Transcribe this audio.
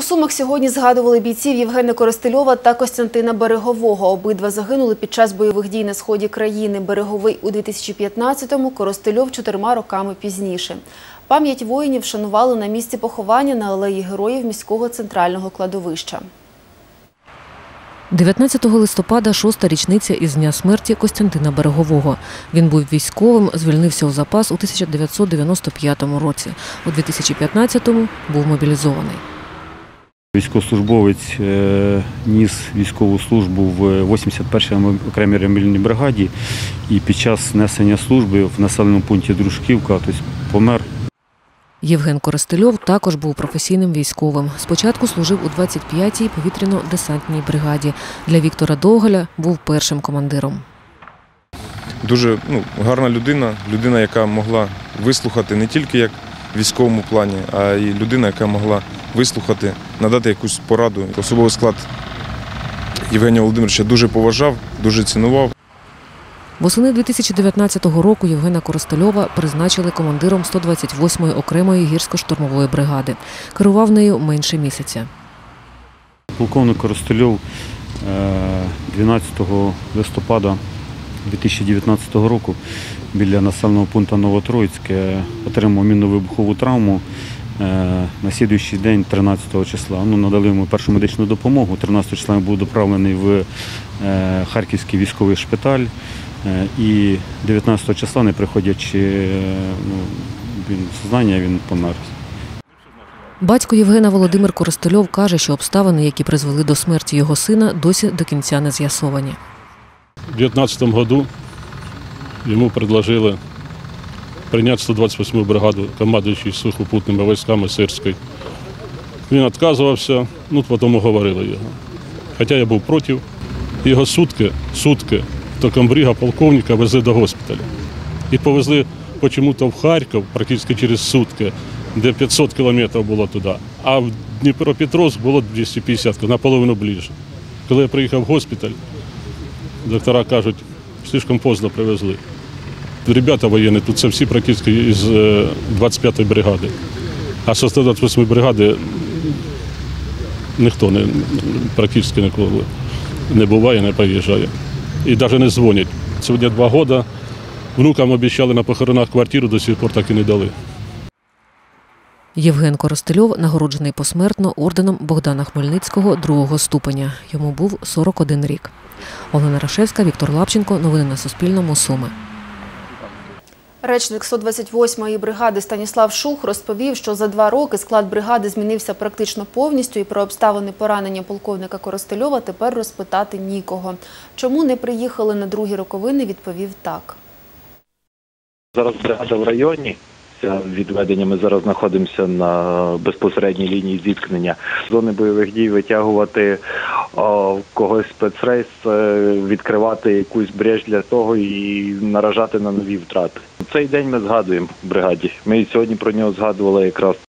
Сумах сьогодні згадували бійців Євгена Коростельова та Костянтина Берегового. Обидва загинули під час бойових дій на сході країни. Береговий у 2015-му, Коростельов 4 роками пізніше. Пам'ять воїнів вшанували на місці поховання на алеї Героїв міського центрального кладовища. 19 листопада – 6-та річниця із дня смерті Костянтина Берегового. Він був військовим, звільнився у запас у 1995 році. У 2015-му був мобілізований. Військовослужбовець ніс військову службу в 81-й окремій мобільній бригаді і під час несення служби в населеному пункті Дружківка помер. Євген Коростельов також був професійним військовим. Спочатку служив у 25-й повітряно-десантній бригаді. Для Віктора Довгаля був першим командиром. Дуже гарна людина, яка могла вислухати не тільки як в військовому плані, а й людина, яка могла вислухати, надати якусь пораду. Особовий склад Євгенія Володимировича дуже поважав, дуже цінував. Восени 2019 року Євгена Коростельова призначили командиром 128-ї окремої гірсько-штурмової бригади. Керував нею менше місяця. Полковник Коростельов 12 листопада 2019 року біля населеного пункту Новотроїцьке отримав мінно-вибухову травму. На слідуючий день, 13 числа, надали йому першу медичну допомогу. 13 числа він був доправлений в Харківський військовий шпиталь. І 19 числа, не приходячи в сознання, він помер. Батько Євгена Володимир Коростельов каже, що обставини, які призвели до смерті його сина, досі до кінця не з'ясовані. У 2019 году ему предложили принять 128-ю бригаду, командуючий сухопутними військами Сирської. Він відказувався, потім уговорили його. Хоча я був проти. Його сутки до комбрига полковника везли до госпіталю. І повезли чомусь в Харків, практично через сутки, де 500 кілометрів було туди. А в Дніпропетровськ було 250, наполовину ближче. Коли я приїхав в госпіталь, доктора кажуть, слишком поздно привезли. Ребята воєнні, тут це всі практично із 25-ї бригади. А з 128-ї бригади ніхто практично ніколи не буває, не приїжджає. І навіть не дзвонять. Сьогодні 2 роки, внукам обіцяли на похоронах квартиру, до сих пор так і не дали. Євген Коростельов нагороджений посмертно орденом Богдана Хмельницького 2-го ступеня. Йому був 41 рік. Олена Рашевська, Віктор Лапченко. Новини на Суспільному. Суми. Речник 128-ї бригади Станіслав Шух розповів, що за 2 роки склад бригади змінився практично повністю і про обставини поранення полковника Коростельова тепер розпитати нікого. Чому не приїхали на другі роковини, відповів так. Зараз бригада в районі. Відведення ми зараз знаходимося на безпосередній лінії зіткнення. З зони бойових дій витягувати когось спецрейс, відкривати якусь брешь для того і наражати на нові втрати. Цей день ми згадуємо в бригаді. Ми сьогодні про нього згадували якраз.